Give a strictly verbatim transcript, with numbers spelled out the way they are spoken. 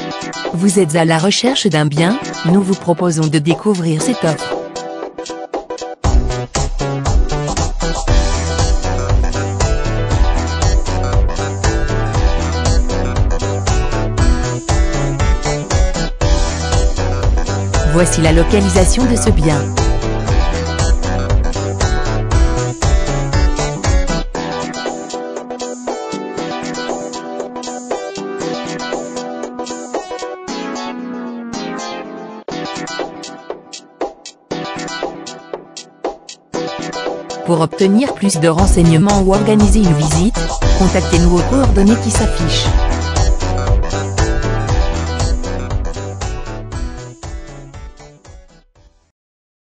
Vous êtes à la recherche d'un bien? Nous vous proposons de découvrir cette offre. Voici la localisation de ce bien. Pour obtenir plus de renseignements ou organiser une visite, contactez-nous aux coordonnées qui s'affichent.